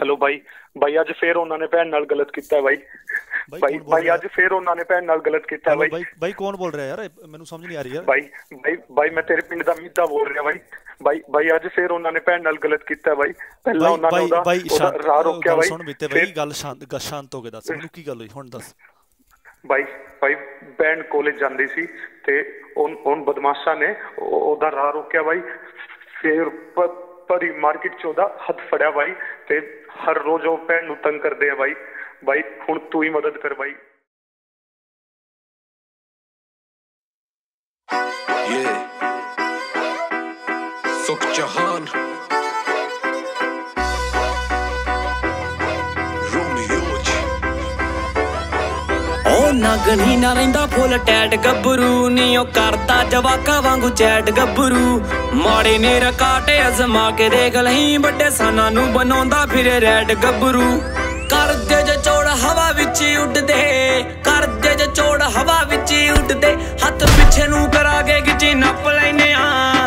hello भाई भाई अज फिर उन्होंने भैन नाल गलत किया भाई भाई भाई अज फिर उन्होंने भैन नाल गलत किया भाई भाई कौन बोल रहा है यार मैनू समझ नहीं आ रही यार भाई भाई भाई मैं तेरे पिंड दा मीता बोल रहा भाई भाई भाई अज फिर उन्होंने भैन नाल गलत किया भाई पहला उन्होंने ओदा राह रोकिया भाई सुन बीते भाई गल शांत हो के दस मैनू की गल होई हुण दस भाई भाई भैन कॉलेज जांदी सी ते उन बदमाशा ने ओदा राह रोकिया भाई फिर पर मार्केट च ओदा हथ फड़िया भाई ते हर रोज वो भैन नूं तंग करदे आ भाई भाई हुण तू ही मदद कर भाई ये सुख जहान नागनी ना रहिंदा फुल टैट गब्बरू नी ओ करदा जवाका वांगू चैट गब्बरू माड़े ने रकाटे अजमा के देख लहीं बड़े साना नू बनाउंदा फिरे रैट गब्बरू कर दे जे चौड़ हवा विच उड़दे कर दे जे चौड़ हवा विच उड़दे हथ पिछे नू करा के गिची नप लैने आ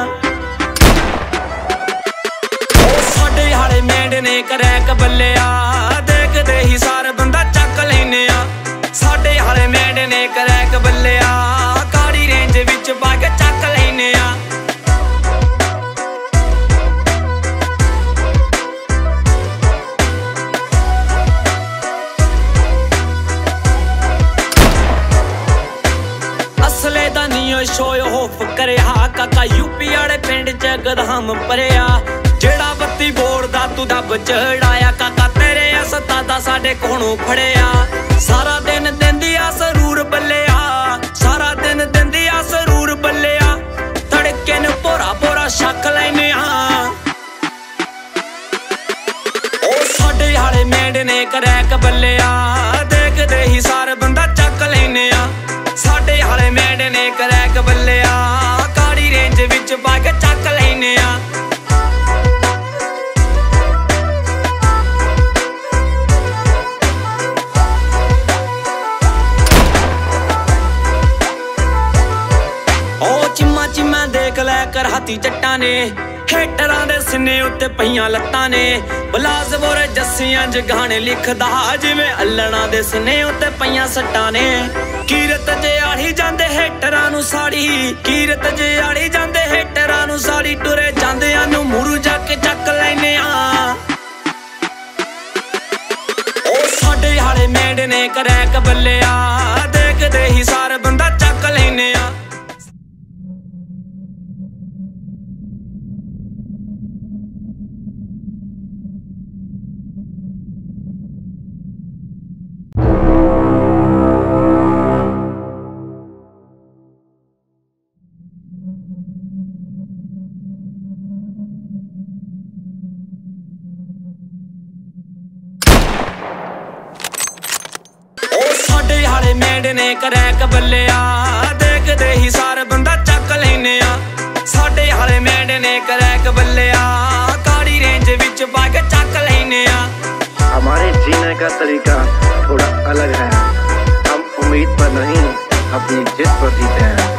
ओ साडे हाले मेंढ ने करैक बल्लेआ देखदे ही सार बंदा चक लैने आ साडे हाले मेंढ ने करैक बल्लेआ काड़ी रेंज विच पा के चक लैने आ असले दा नियो शोय होफ करेहा काका यूपी आड़े पिंड च गदहम भरेआ जेड़ा बत्ती बोर्ड दा तू दब चढ़ाया काका तेरे अस्तादा साडे कोणों फड़ेआ सारा दिन दिंदी आ सरूर बल्लेआ सारा दिन दिंदी आ सरूर बल्लेआ तड़के न पोरा पोरा शक लैने आ ओ साडे हाले मेंढ ने करैक बल्लेआ देखदे ही सार बंदा चक लैने आ साडे हाले मेंढ ने करैक बल्लेआ काड़ी रेंज विच पा के चक लैने आ देख लै कर हाथी जट्टां ने हेटरां दे सिने उत्ते पईयां लत्तां ने बलास बोरे जस्सियां च गाने लिखदा जिवें अल्लणां दे सिने उत्ते पईयां सट्टां ने कीरत जे आड़ी जांदे हेटरां नू साड़ी कीरत जे आड़ी जांदे हेटरां नू साड़ी टुरे जांदियां नू मुरू जाके चक लैने आ ओ साडे हाले मेंढ ने करैक बल्लेआ देखदे ही सार बंदा चक लैने आ साडे हाले मेंढ ने करैक बल्लेआ देखदे ही सार बंदा चक लैने आ साडे हाले मेंढ ने करैक बल्लेआ काड़ी रेंज विच पा के चक लैने आ हमारे जीने का तरीका थोड़ा अलग है हम उम्मीद पर नहीं अपनी जिद पर जीते हैं